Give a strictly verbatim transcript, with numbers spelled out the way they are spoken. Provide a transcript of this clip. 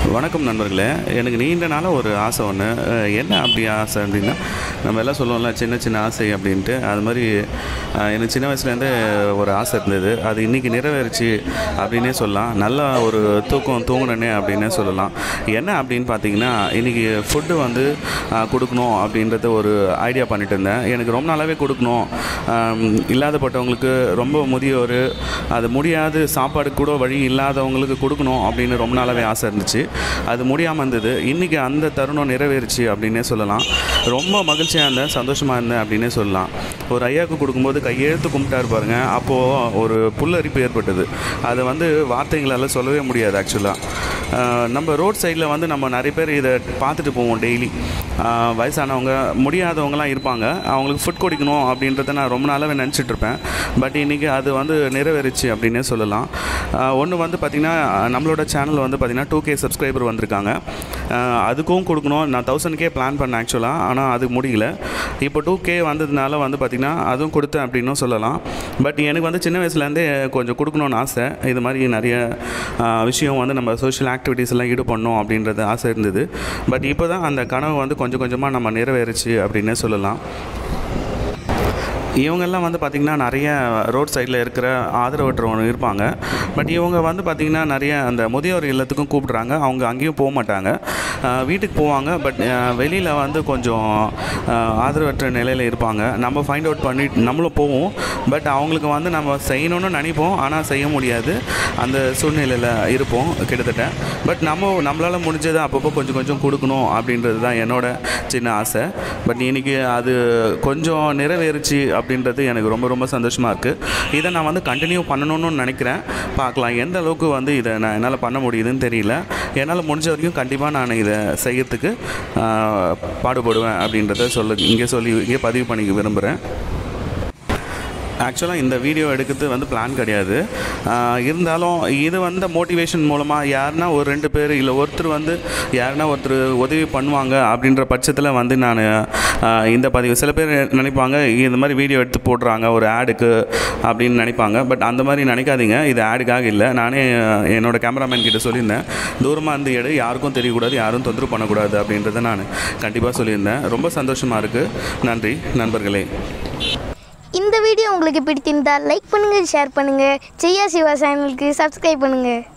வணக்கம் நண்பர்களே. எனக்கு நீண்ட நாளாக ஒரு ஆசை ஒன்று. என்ன அப்படி ஆசை அப்படின்னா, நம்ம எல்லாம் சொல்லுவோம்ல சின்ன சின்ன ஆசை அப்படின்ட்டு. அது மாதிரி எனக்கு சின்ன வயசுலேருந்தே ஒரு ஆசை இருந்தது. அது இன்றைக்கி நிறைவேறிச்சு அப்படின்னே சொல்லலாம். நல்லா ஒரு தூக்கம் தூங்கினே அப்படின்னே சொல்லலாம். என்ன அப்படின்னு பார்த்தீங்கன்னா, இன்றைக்கி ஃபுட்டு வந்து கொடுக்கணும் அப்படின்றத ஒரு ஐடியா பண்ணிட்டு இருந்தேன். எனக்கு ரொம்ப நாளாகவே கொடுக்கணும், இல்லாதப்பட்டவங்களுக்கு, ரொம்ப முதியோர், அது முடியாது சாப்பாடு கூட வழி இல்லாதவங்களுக்கு கொடுக்கணும் அப்படின்னு ரொம்ப நாளாகவே ஆசை இருந்துச்சு. அது முடியாமல் இருந்தது. இன்றைக்கி அந்த தருணம் நிறைவேறிச்சு அப்படின்னே சொல்லலாம். ரொம்ப மகிழ்ச்சியாக இருந்தேன், சந்தோஷமாக இருந்தேன் அப்படின்னே சொல்லலாம். ஒரு ஐயாவுக்கு கொடுக்கும்போது கையெழுத்து கும்பிட்டாரு பாருங்க, அப்போது ஒரு புல்லரிப்பு ஏற்பட்டது. அதை வந்து வார்த்தைகளால் சொல்லவே முடியாது. ஆக்சுவலாக நம்ம ரோட் சைடில் வந்து நம்ம நிறைய பேர் இதை பார்த்துட்டு போவோம் டெய்லி. வயசானவங்க, முடியாதவங்களாம் இருப்பாங்க. அவங்களுக்கு ஃபுட் கொடுக்கணும் அப்படின்றத நான் ரொம்ப நாளாகவே நினச்சிட்ருப்பேன். பட் இன்றைக்கி அது வந்து நிறைவேறிச்சு அப்படின்னே சொல்லலாம். ஒன்று வந்து பார்த்திங்கன்னா, நம்மளோட சேனல் வந்து பார்த்திங்கன்னா டூ கே சப்ஸ்கிரைபர் வந்திருக்காங்க. அதுக்கும் கொடுக்கணும். நான் தௌசண்ட் கே பிளான் பண்ணேன் ஆக்சுவலாக, ஆனால் அது முடியல. இப்போ டூ கே வந்ததுனால வந்து பார்த்திங்கன்னா அதுவும் கொடுத்தேன் அப்படின்னும் சொல்லலாம். பட் எனக்கு வந்து சின்ன வயசுலேருந்தே கொஞ்சம் கொடுக்கணுன்னு ஆசை. இது மாதிரி நிறைய விஷயம் வந்து நம்ம சோஷியல் ஆக்டிவிட்டீஸ் எல்லாம் ஈடுபடணும் அப்படின்றது ஆசை இருந்தது. பட் இப்போ தான் அந்த கனவு வந்து கொஞ்சம் கொஞ்சமாக நம்ம நிறைவேறிச்சு அப்படின்னே சொல்லலாம். இவங்கெல்லாம் வந்து பார்த்திங்கன்னா நிறைய ரோட் சைடில் இருக்கிற ஆதரவற்றவங்க இருப்பாங்க. பட் இவங்க வந்து பார்த்திங்கன்னா நிறைய அந்த முதியோர் இல்லத்துக்கும் கூப்பிட்றாங்க. அவங்க அங்கேயும் போக மாட்டாங்க, வீட்டுக்கு போவாங்க. பட் வெளியில் வந்து கொஞ்சம் ஆதரவற்ற நிலையில் இருப்பாங்க. நம்ம ஃபைண்ட் அவுட் பண்ணி நம்மளும் போவோம். பட் அவங்களுக்கு வந்து நம்ம செய்யணும்னு நினைப்போம், ஆனால் செய்ய முடியாது. அந்த சூழ்நிலையில் இருப்போம் கிட்டத்தட்ட. பட் நம்ம நம்மளால் முடிஞ்சதை அப்பப்போ கொஞ்சம் கொஞ்சம் கொடுக்கணும் அப்படின்றது தான் என்னோட சின்ன ஆசை. பட் இன்றைக்கி அது கொஞ்சம் நிறைவேறிச்சு அப்படின்றது எனக்கு ரொம்ப ரொம்ப சந்தோஷமாக இருக்குது. இதை நான் வந்து கண்டினியூ பண்ணணும்னு நினைக்கிறேன். பார்க்கலாம் எந்த அளவுக்கு வந்து இதை நான் என்னால் பண்ண முடியுதுன்னு தெரியல. என்னால் முடிஞ்ச வரைக்கும் கண்டிப்பாக நான் இதை செய்யறதுக்கு பாடுபடுவேன் அப்படின்றத சொல்ல இங்கே சொல்லி இங்கே பதிவு பண்ணிக்க விரும்புகிறேன். ஆக்சுவலாக இந்த வீடியோ எடுக்கிறது வந்து பிளான் கிடையாது. இருந்தாலும் இது வந்து மோட்டிவேஷன் மூலமாக யாருன்னா ஒரு ரெண்டு பேர் இல்லை ஒருத்தர் வந்து யாருன்னா ஒருத்தர் உதவி பண்ணுவாங்க அப்படின்ற பட்சத்தில் வந்து நான் இந்த பதிவு, சில பேர் நினைப்பாங்க இந்த மாதிரி வீடியோ எடுத்து போடுறாங்க ஒரு ஆடுக்கு அப்படின்னு நினைப்பாங்க. பட் அந்த மாதிரி நினைக்காதீங்க. இது ஆடுக்காக இல்லை. நானே என்னோடய கேமராமேன் கிட்ட சொல்லியிருந்தேன், தூரமாக இருந்து எடு, யாருக்கும் தெரியக்கூடாது, யாரும் தொந்தரவு பண்ணக்கூடாது அப்படின்றத நான் கண்டிப்பாக சொல்லியிருந்தேன். ரொம்ப சந்தோஷமாக இருக்குது. நன்றி நண்பர்களே. இந்த வீடியோ உங்களுக்கு பிடித்திருந்தால் லைக் பண்ணுங்கள், ஷேர் பண்ணுங்கள், செய்யா சிவா சேனலுக்கு சப்ஸ்கிரைப் பண்ணுங்கள்.